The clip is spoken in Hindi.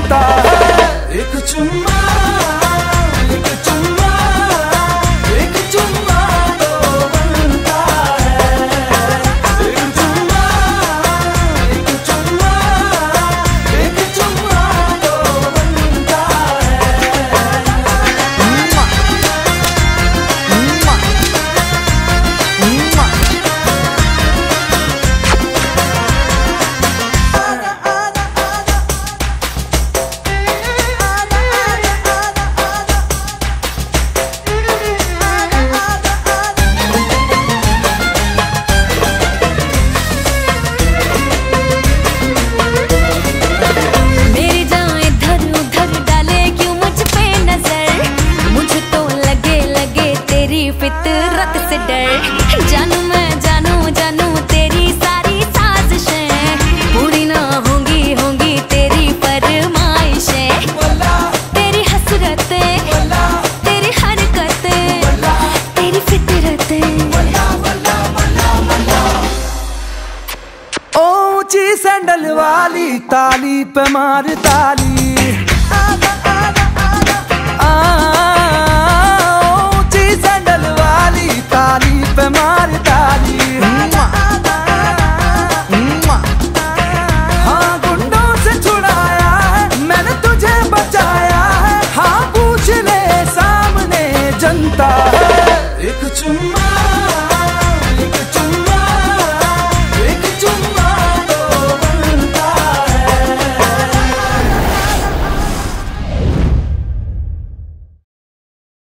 बनता है। एक चुम्मा, एक चुम्मा, एक चुम्मा तो बनता है। एक चुम्मा, एक चुम्मा, एक चुम्मा तो बनता फितरत से डर। जानू मैं जानू जानू तेरी सारी साजिशें पूरी ना होंगी होंगी तेरी फरमाइशें। तेरी हसरतें, तेरी हरकतें, तेरी फितरतें। ऊंची सैंडल वाली ताली पे मार ताली।